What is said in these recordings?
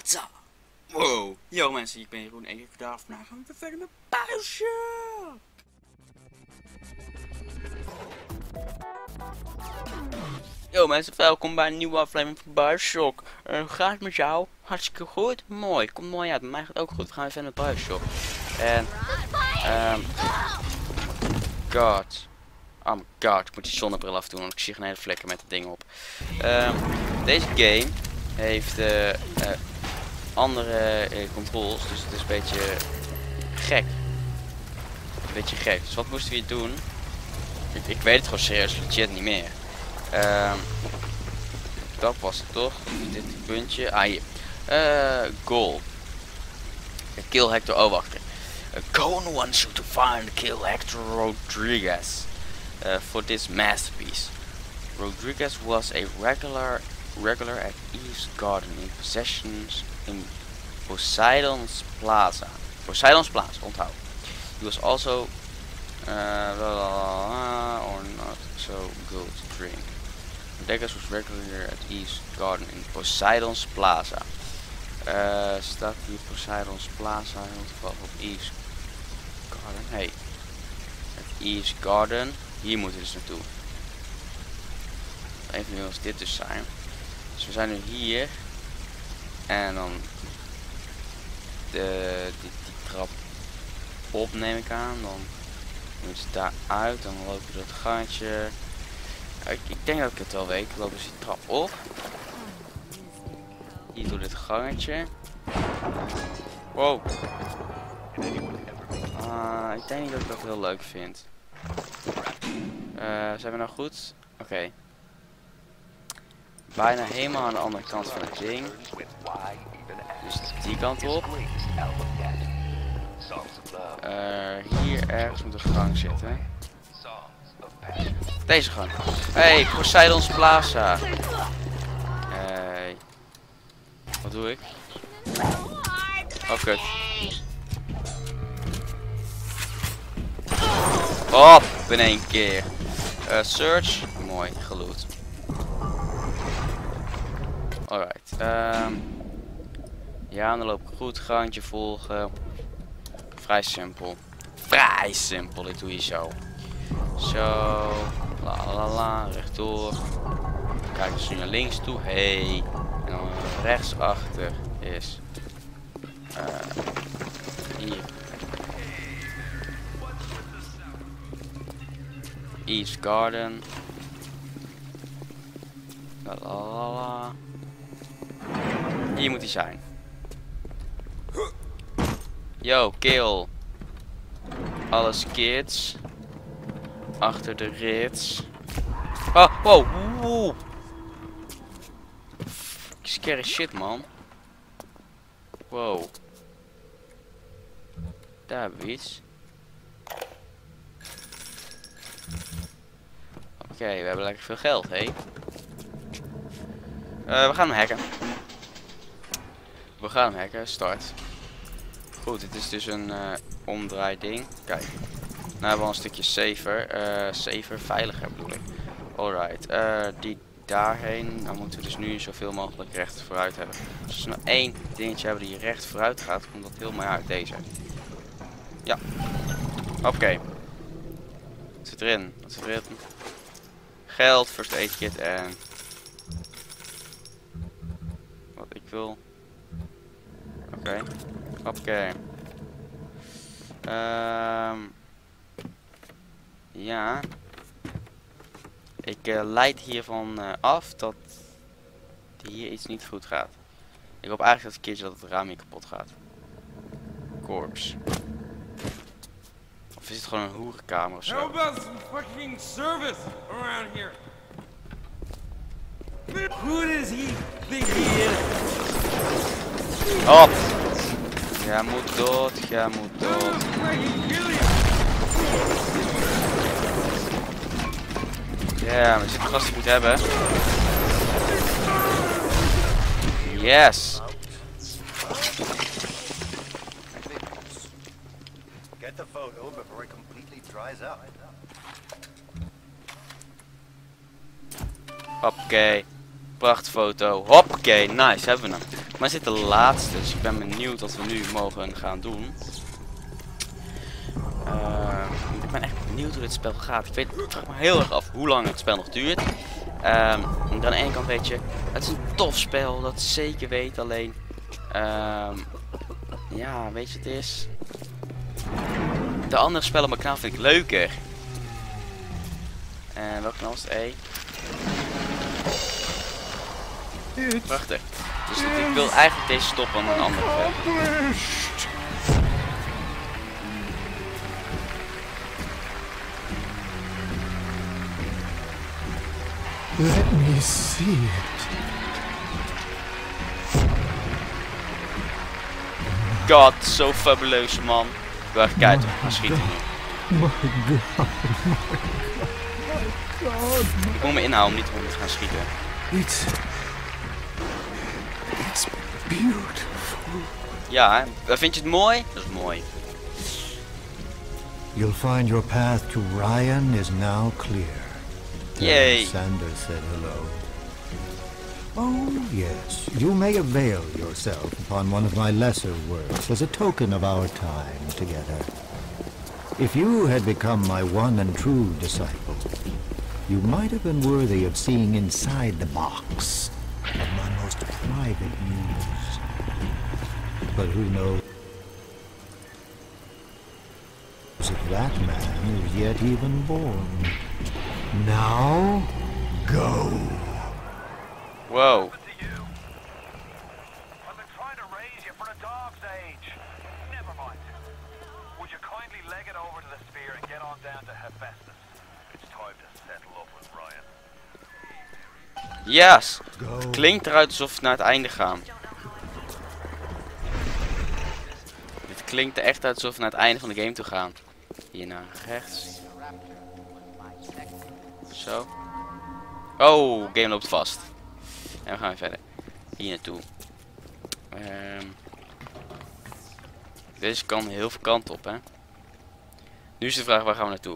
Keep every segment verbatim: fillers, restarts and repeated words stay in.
What's up? Wow. Yo mensen, ik ben Jeroen en ik daar vandaag gaan we verder naar Bioshock. Yo mensen, welkom bij een nieuwe aflevering van Bioshock. Uh, hoe gaat het met jou? Hartstikke goed? Mooi, komt mooi uit. Met mij gaat het ook goed. We gaan weer verder met Bioshock. En, um, god. Oh my god, ik moet die zonnebril afdoen, want ik zie geen hele vlekken met het ding op. Um, deze game heeft uh, uh, andere uh, controls, dus het is een beetje gek. Een beetje gek. Dus wat moesten we hier doen? Ik, ik weet het gewoon serieus legit niet meer. Um, dat was het toch? Dit puntje. Ah hier. Uh, goal. Kill Hector. Oh wacht. Uh, Cohen wants you to find kill Hector Rodriguez. Uh, for this masterpiece. Rodriguez was a regular regular at East Garden in possessions in Poseidon's Plaza. Poseidon's Plaza, onthoud. He was also uh, blah, blah, blah, or not so good to drink. Rodriguez was regular at East Garden in Poseidon's Plaza. Uh, staat hier Poseidon's Plaza in ieder geval op East Garden. Hey, at East Garden. Hier moeten we dus naartoe. Eventueel als dit dus zijn. Dus we zijn nu hier. En dan de, die, die trap op neem ik aan. Dan moet je daar uit. Dan loop je door het gangetje. Ik, ik denk dat ik het wel weet. Ik loop dus die trap op. Hier door dit gangetje. Wow. Uh, ik denk niet dat ik dat heel leuk vind. Uh, zijn we nou goed? Oké. Okay. Bijna helemaal aan de andere kant van het ding. Dus die kant op. Uh, hier ergens moet een gang zitten. Deze gang. Hey, Poseidon's Plaza. Hey. Wat doe ik? Oh, kut. Hop, in één keer. Uh, search. Mooi, geloot. Alright. Um, ja, dan loop ik goed. Gangetje volgen. Vrij simpel. Vrij simpel, dit doe je zo. Zo. La la la. Rechtdoor. Kijk dus nu naar links toe. Hey. En dan rechtsachter is. Uh, hier. East Garden. La la la la. Hier moet hij zijn. Yo, kill. Alles kids. Achter de rits. Oh, wow. Woe. Scary shit, man. Wow. Daar hebben we iets. Oké, okay, we hebben lekker veel geld, hé. Hey. Uh, we gaan hem hacken. We gaan hem hacken, start. Goed, dit is dus een uh, omdraai ding. Kijk, nou hebben we al een stukje safer. Uh, safer, veiliger bedoel ik. Alright, uh, die daarheen. Dan moeten we dus nu zoveel mogelijk recht vooruit hebben. Dus als we nou één dingetje hebben die recht vooruit gaat, komt dat heel mooi uit, deze. Ja. Oké. Okay. Wat zit erin? Wat zit erin? Geld, first aid kit en wat ik wil. Oké. Okay. Oké. Okay. Um, ja. Ik uh, leid hiervan uh, af dat hier iets niet goed gaat. Ik hoop eigenlijk dat een keertje dat het raam hier kapot gaat. Corpse. Of is het gewoon een hoerenkamer of zo? How about some fucking service around here? Who does he think he is? Op! Jij moet dood, jij moet dood. Ja, maar zit gast die moet hebben. Yes! Get the photo before it completely dries out. Hoppakee. Prachtfoto. Hoppakee. Nice, hebben we hem. Maar is dit de laatste, dus ik ben benieuwd wat we nu mogen gaan doen. Uh, ik ben echt benieuwd hoe dit spel gaat. Ik, weet, ik vraag me heel erg af hoe lang het spel nog duurt. Um, aan de ene kant weet je, het is een tof spel, dat zeker weet. Alleen, um, ja, weet je, het is... De andere spellen op mijn kanaal vind ik leuker. En welk kanaal is het? E? Prachtig. Dus ik wil eigenlijk deze stoppen en een andere verder. Let me see it. God, zo fabuleus man. Ik wil even kijken of ik ga schieten nu. My God, my God, Ik moet me inhouden om niet om te gaan schieten. it's... It's beautiful. Ja, hè? Vind je het mooi? Dat is mooi. You'll find your path to Ryan is now clear. Yay. Sanders said hello. Oh, yes. You may avail yourself upon one of my lesser works as a token of our time together. If you had become my one and true disciple, you might have been worthy of seeing inside the box of my most private news. But who knows if that man is yet even born. Now, go. Wow. To you. I've been trying to raise you for a dog's age. Never mind. Would you kindly leg it over to the spear and get on down to Hephaestus? It's time to settle up with Ryan. Yes. Het klinkt eruit alsof we naar het einde gaan. Dit klinkt er echt uit alsof we naar het einde van de game toe gaan. Hier naar rechts. Zo. Oh, game loopt vast. En we gaan weer verder. Hier naartoe. Um, deze kan heel veel kanten op, hè. Nu is de vraag, waar gaan we naartoe?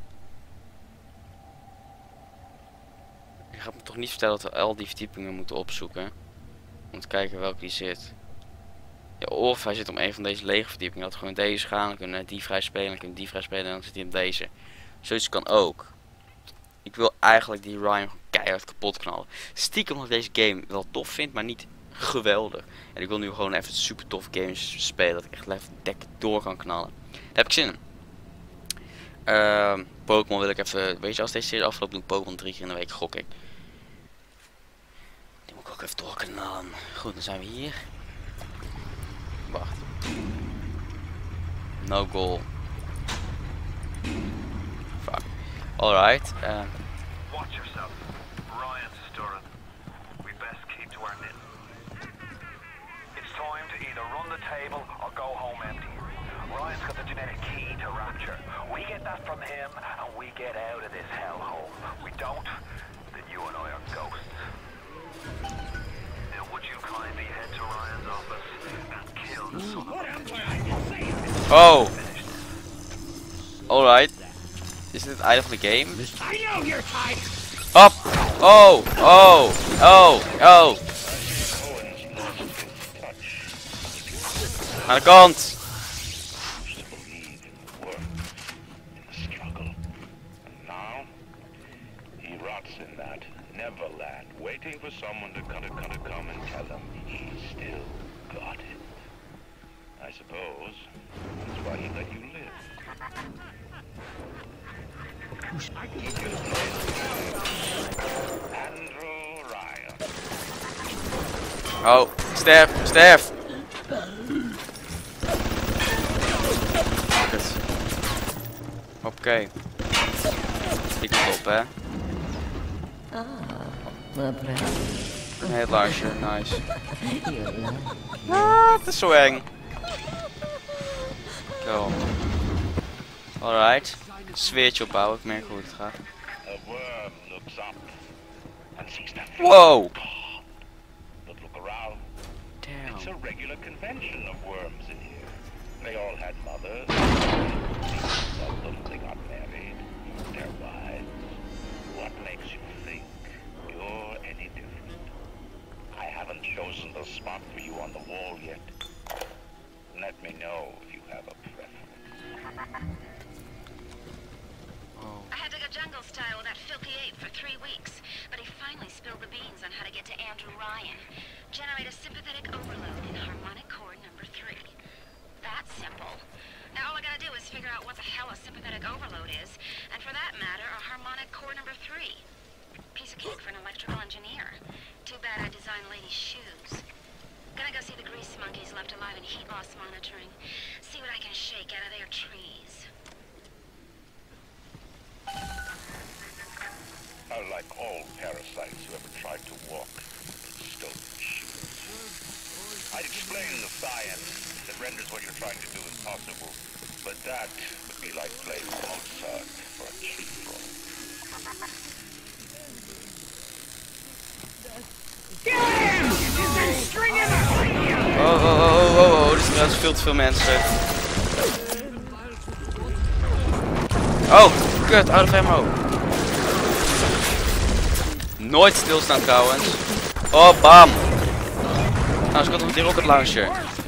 Je gaat me toch niet vertellen dat we al die verdiepingen moeten opzoeken. Om te kijken welke die zit. Ja, of hij zit om een van deze lege verdiepingen. Dat we gewoon deze gaan. Dan kunnen we die vrij spelen. Dan kunnen we die vrij spelen. En dan zit hij op deze. Zoiets kan ook. Ik wil eigenlijk die Ryan keihard kapot knallen. Stiekem omdat ik deze game wel tof vind, maar niet geweldig. En ik wil nu gewoon even super tof games spelen. Dat ik echt even dek door kan knallen. Daar heb ik zin in. Uh, Pokémon wil ik even... Weet je, als deze serie afloopt, doe ik Pokémon drie keer in de week, gok ik. Die moet ik ook even doorknallen. Goed, dan zijn we hier. Wacht. No goal. Fuck. Alright. Uh. Watch yourself. Ryan's stirring. We best keep to our knitting. It's time to either run the table or go home empty. Ryan's got the genetic key to Rapture. We get that from him and we get out of this hellhole. We don't, then you and I are ghosts. Now would you kindly head to Ryan's office and kill the son of a bitch? Oh. Alright. Is dit het einde van de game? Op! Oh! Oh! Oh! Oh! Aan de kant! Neverland, waiting for someone to come, to come, to come and tell him he's still got it. I suppose that's why he let you live. Andrew Ryan. Oh, Stef, Stef! Oké. Okay. Ik op, hè? Nee, het laarsje, nice. Ah, het is zo eng. Go. Alright. Sfeertje opbouwen, ik merk hoe het gaat. A worm looks up and sees that. Wow! But look around. Damn. It's a regular convention of worms in here. They all had mothers. Some of them they got married. Their wives. What makes you think you're any different? I haven't chosen the spot for you on the wall yet? Let me know if you have a preference. I had to go jungle style with that filthy ape for three weeks, but he finally spilled the beans on how to get to Andrew Ryan. Generate a sympathetic overload in harmonic chord number three. That's simple. Now all I gotta do is figure out what the hell a sympathetic overload is, and for that matter, a harmonic chord number three. Piece of cake for an electrical engineer. Too bad I designed ladies' shoes. Gonna go see the grease monkeys left alive in heat loss monitoring. See what I can shake out of their trees. Unlike all parasites who ever tried to walk in stolen shoes. I'd explain the science that renders what you're trying to do impossible, but that would be like playing Mozart for a cheap roll. Oh, oh, oh, oh, oh, er zijn veel te veel mensen. Oh, kut, out of ammo. Nooit stilstaan trouwens. Oh, bam. Nou, ze komt op die rocket launcher.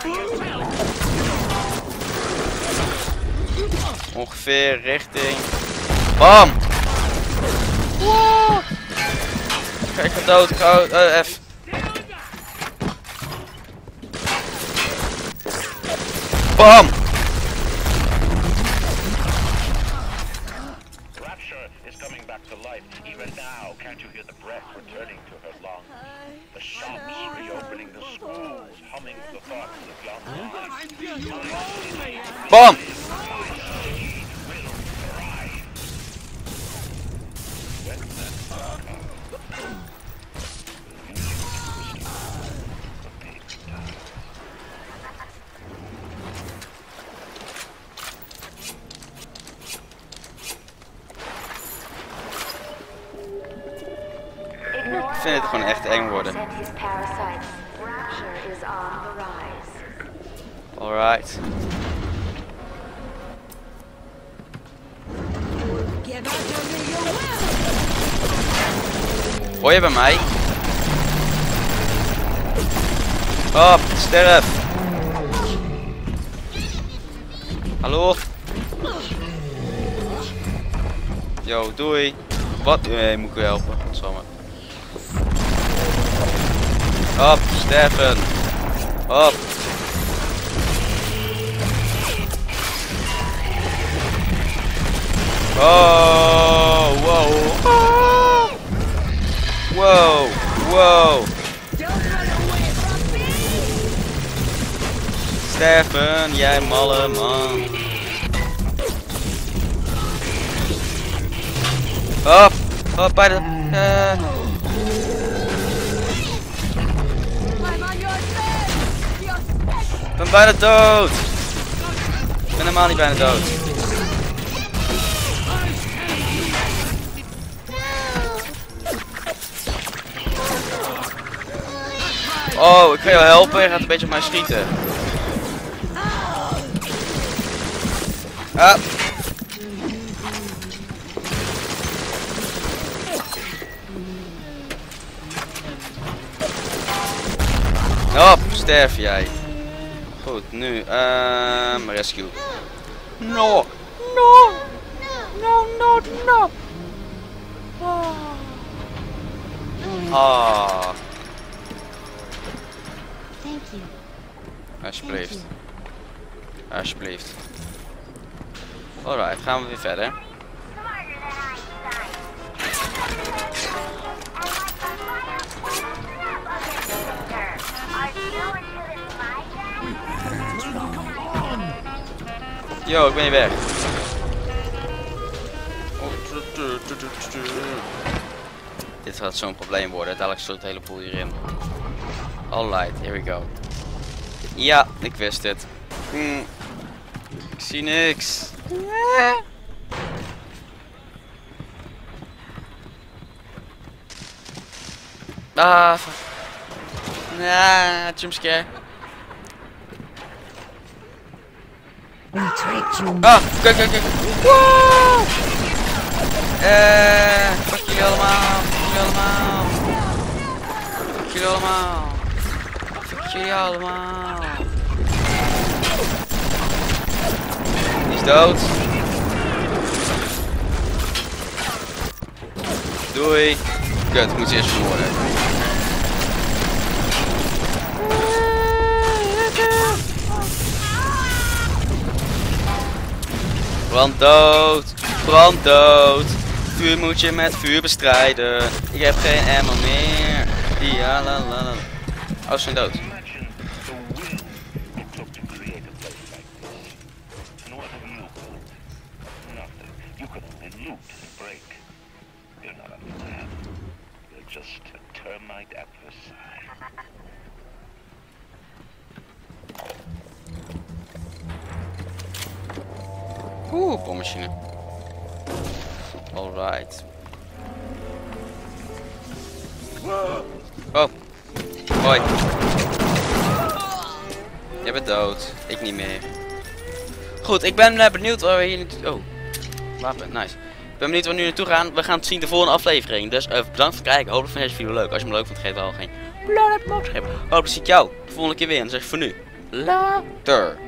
Ongeveer richting. Bam! Wow. Kijk, ik ga dood. Ik ga uh, F. Bam! Rapture is coming back to life. Even now, can't you hear the breath returning to her lungs? The shops reopening, the schools humming the thoughts of young minds. Bam! Ik vind het gewoon echt eng worden. Alright. Hoor je bij mij? Op, sterf! Hallo? Yo, doei! Wat? Nee, moet ik u helpen? Samen. Op, sterven! Op! Oh, wow! Oh. Wow! Wow! Sterven, jij malle man! Op! Op bij de... Uh. Ik ben bijna dood! Ik ben helemaal niet bijna dood. Oh, ik ga jou helpen, je gaat een beetje op mij schieten. Ah. Hop, sterf jij. Goed, nu, ehm, rescue. No, no, no, no, no. Ah. Thank you. Alsjeblieft. Alsjeblieft. Alright, gaan we weer verder. Yo, ik ben hier weg. Dit gaat zo'n probleem worden. Dadelijk stort het hele boel hierin. Alright, here we go. Ja, ik wist het. Hm. Ik zie niks. Ah, nah, jumpscare. Ah, kijk, kijk, kijk. Wow! Eh, fuck jullie allemaal, fuck jullie allemaal. Fuck jullie allemaal. jullie allemaal. Die is dood. Doei. Kut, ik moet ze eerst vermoorden. Brand dood. Brand dood. Vuur moet je met vuur bestrijden. Ik heb geen ammo meer. Ja la la la. Oh, ze zijn dood. Imagine the will it took to create a place like this. And what have you built? Nothing. You can only loot and break. You're not a man. You're just a termite adversary. Oeh, bommachine. Alright. Oh. Hoi. Jij bent dood. Ik niet meer. Goed, ik ben uh, benieuwd waar we hier naartoe... Oh. Wapen, nice. Ik ben benieuwd waar we nu naartoe gaan. We gaan het zien de volgende aflevering. Dus uh, bedankt voor het kijken. Hopelijk vond je deze video leuk. Als je hem leuk vond, geef wel geen blauw duimpje omhoog. Hopelijk zie ik jou de volgende keer weer. En dan zeg ik voor nu. Later.